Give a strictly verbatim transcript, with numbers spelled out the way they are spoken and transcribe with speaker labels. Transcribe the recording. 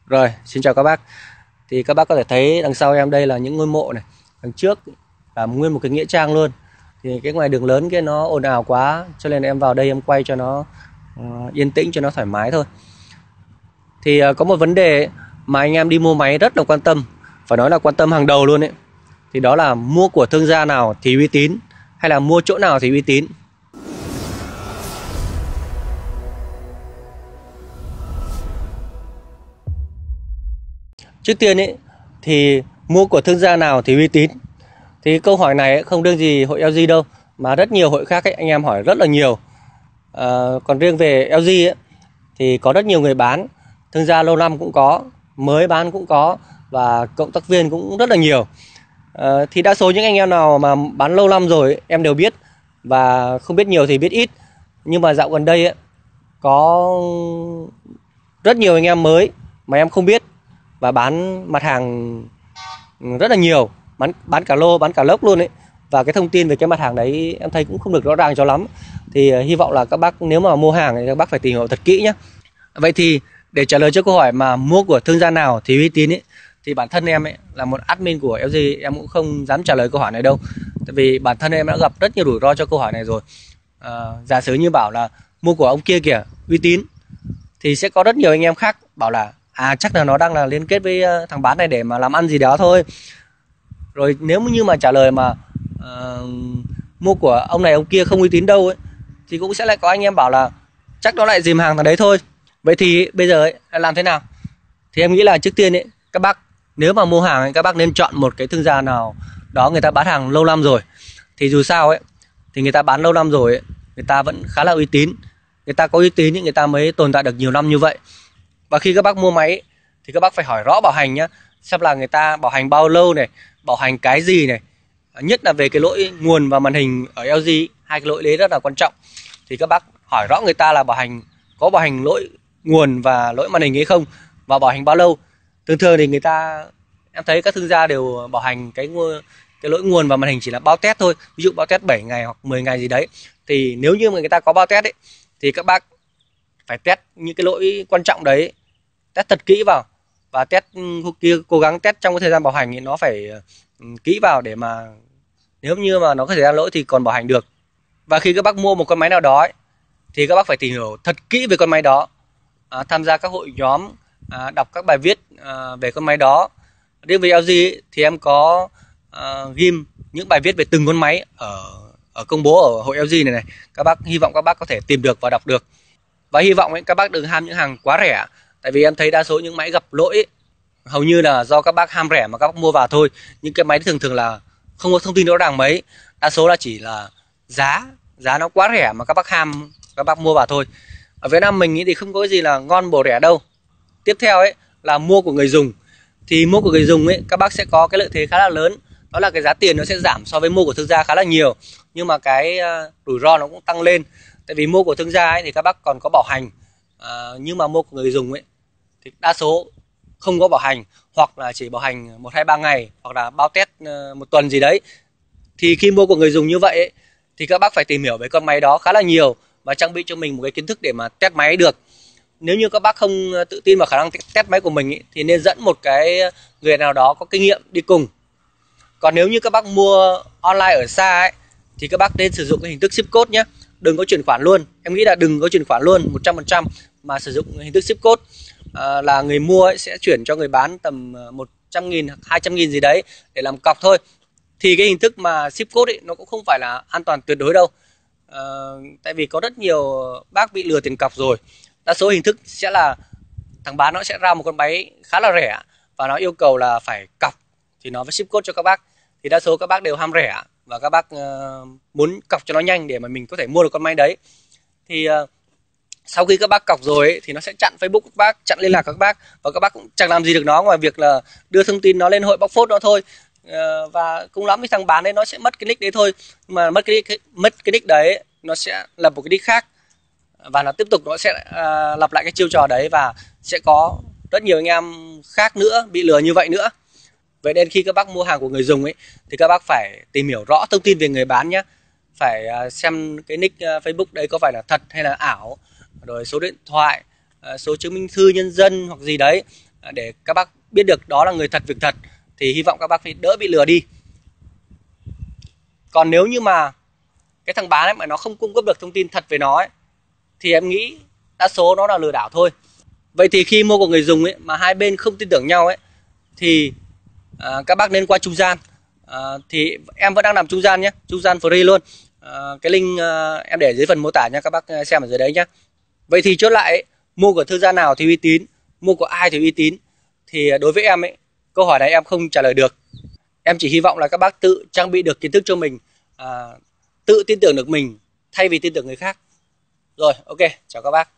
Speaker 1: Rồi, xin chào các bác. Thì các bác có thể thấy đằng sau em đây là những ngôi mộ này, đằng trước là nguyên một cái nghĩa trang luôn. Thì cái ngoài đường lớn kia nó ồn ào quá, cho nên em vào đây em quay cho nó uh, yên tĩnh, cho nó thoải mái thôi. Thì uh, có một vấn đề mà anh em đi mua máy rất là quan tâm, phải nói là quan tâm hàng đầu luôn ấy. Thì đó là mua của thương gia nào thì uy tín, hay là mua chỗ nào thì uy tín. Trước tiên ấy thì mua của thương gia nào thì uy tín. Thì câu hỏi này không riêng gì hội lờ giê đâu, mà rất nhiều hội khác ấy, anh em hỏi rất là nhiều. À, còn riêng về lờ giê ấy, thì có rất nhiều người bán, thương gia lâu năm cũng có, mới bán cũng có, và cộng tác viên cũng rất là nhiều. À, thì đa số những anh em nào mà bán lâu năm rồi ấy, em đều biết, và không biết nhiều thì biết ít. Nhưng mà dạo gần đây ấy, có rất nhiều anh em mới mà em không biết và bán mặt hàng rất là nhiều, bán bán cả lô, bán cả lốc luôn ấy. Và cái thông tin về cái mặt hàng đấy em thấy cũng không được rõ ràng cho lắm. Thì uh, hy vọng là các bác nếu mà mua hàng thì các bác phải tìm hiểu thật kỹ nhé. Vậy thì để trả lời cho câu hỏi mà mua của thương gia nào thì uy tín ấy, thì bản thân em ấy là một admin của lờ giê, em cũng không dám trả lời câu hỏi này đâu. Tại vì bản thân em đã gặp rất nhiều rủi ro cho câu hỏi này rồi. uh, Giả sử như bảo là mua của ông kia kìa uy tín, thì sẽ có rất nhiều anh em khác bảo là à chắc là nó đang là liên kết với thằng bán này để mà làm ăn gì đó thôi. Rồi nếu như mà trả lời mà uh, mua của ông này ông kia không uy tín đâu ấy, thì cũng sẽ lại có anh em bảo là chắc nó lại dìm hàng thằng đấy thôi. Vậy thì bây giờ ấy, làm thế nào? Thì em nghĩ là trước tiên ấy, các bác nếu mà mua hàng ấy, các bác nên chọn một cái thương gia nào đó người ta bán hàng lâu năm rồi. Thì dù sao ấy thì người ta bán lâu năm rồi ấy, người ta vẫn khá là uy tín. Người ta có uy tín thì người ta mới tồn tại được nhiều năm như vậy. Và khi các bác mua máy ấy, thì các bác phải hỏi rõ bảo hành nhá, xem là người ta bảo hành bao lâu này, bảo hành cái gì này. Nhất là về cái lỗi nguồn và màn hình ở lờ giê, hai cái lỗi đấy rất là quan trọng. Thì các bác hỏi rõ người ta là bảo hành có bảo hành lỗi nguồn và lỗi màn hình hay không, và bảo hành bao lâu. Thường thường thì người ta, em thấy các thương gia đều bảo hành cái cái lỗi nguồn và màn hình chỉ là bao test thôi. Ví dụ bao test bảy ngày hoặc mười ngày gì đấy. Thì nếu như mà người ta có bao test ấy, thì các bác phải test những cái lỗi quan trọng đấy, test thật kỹ vào. Và test kia cố gắng test trong cái thời gian bảo hành thì nó phải kỹ vào, để mà nếu như mà nó có thời gian lỗi thì còn bảo hành được. Và khi các bác mua một con máy nào đó ấy, thì các bác phải tìm hiểu thật kỹ về con máy đó, à, tham gia các hội nhóm, à, đọc các bài viết à, về con máy đó. Riêng về lờ giê ấy, thì em có à, ghim những bài viết về từng con máy ở ở công bố ở hội lờ giê này này. Các bác hy vọng các bác có thể tìm được và đọc được. Và hy vọng ấy, các bác đừng ham những hàng quá rẻ. Tại vì em thấy đa số những máy gặp lỗi ấy, hầu như là do các bác ham rẻ mà các bác mua vào thôi. Những cái máy thường thường là không có thông tin rõ ràng mấy. Đa số là chỉ là giá Giá nó quá rẻ mà các bác ham, các bác mua vào thôi. Ở Việt Nam mình nghĩ thì không có cái gì là ngon bổ rẻ đâu. Tiếp theo ấy là mua của người dùng. Thì mua của người dùng ấy, các bác sẽ có cái lợi thế khá là lớn. Đó là cái giá tiền nó sẽ giảm so với mua của thương gia khá là nhiều. Nhưng mà cái rủi ro nó cũng tăng lên. Tại vì mua của thương gia ấy thì các bác còn có bảo hành, à, nhưng mà mua của người dùng ấy thì đa số không có bảo hành, hoặc là chỉ bảo hành một hai ba ngày, hoặc là bao test một tuần gì đấy. Thì khi mua của người dùng như vậy ấy, thì các bác phải tìm hiểu về con máy đó khá là nhiều và trang bị cho mình một cái kiến thức để mà test máy được. Nếu như các bác không tự tin vào khả năng test máy của mình ấy, thì nên dẫn một cái người nào đó có kinh nghiệm đi cùng. Còn nếu như các bác mua online ở xa ấy, thì các bác nên sử dụng cái hình thức ship code nhé. Đừng có chuyển khoản luôn. Em nghĩ là đừng có chuyển khoản luôn một trăm phần trăm, mà sử dụng hình thức ship code. À, là người mua ấy sẽ chuyển cho người bán tầm một trăm nghìn, hai trăm nghìn gì đấy để làm cọc thôi. Thì cái hình thức mà ship code ấy, nó cũng không phải là an toàn tuyệt đối đâu. à, Tại vì có rất nhiều bác bị lừa tiền cọc rồi. Đa số hình thức sẽ là thằng bán nó sẽ ra một con máy khá là rẻ và nó yêu cầu là phải cọc thì nó mới ship code cho các bác. Thì đa số các bác đều ham rẻ và các bác uh, muốn cọc cho nó nhanh để mà mình có thể mua được con máy đấy. Thì uh, sau khi các bác cọc rồi ấy, thì nó sẽ chặn Facebook các bác, chặn liên lạc các bác, và các bác cũng chẳng làm gì được nó ngoài việc là đưa thông tin nó lên hội bóc phốt đó thôi. uh, Và cũng lắm thì thằng bán đấy nó sẽ mất cái nick đấy thôi. Nhưng mà mất cái, cái mất cái nick đấy, nó sẽ lập một cái nick khác và nó tiếp tục nó sẽ uh, lặp lại cái chiêu trò đấy, và sẽ có rất nhiều anh em khác nữa bị lừa như vậy nữa. Vậy nên khi các bác mua hàng của người dùng ấy, thì các bác phải tìm hiểu rõ thông tin về người bán nhé. Phải uh, xem cái nick uh, Facebook đấy có phải là thật hay là ảo, rồi số điện thoại, uh, số chứng minh thư nhân dân hoặc gì đấy, để các bác biết được đó là người thật việc thật, thì hy vọng các bác phải đỡ bị lừa đi. Còn nếu như mà cái thằng bán ấy mà nó không cung cấp được thông tin thật về nó ấy, thì em nghĩ đa số nó là lừa đảo thôi. Vậy thì khi mua của người dùng ấy mà hai bên không tin tưởng nhau ấy, thì à, các bác nên qua trung gian. à, Thì em vẫn đang làm trung gian nhé, trung gian free luôn. à, Cái link à, em để dưới phần mô tả nha, các bác xem ở dưới đấy nhé. Vậy thì chốt lại ấy, mua của thương gia nào thì uy tín, mua của ai thì uy tín, thì đối với em ấy, câu hỏi này em không trả lời được. Em chỉ hy vọng là các bác tự trang bị được kiến thức cho mình, à, tự tin tưởng được mình thay vì tin tưởng người khác. Rồi, ok, chào các bác.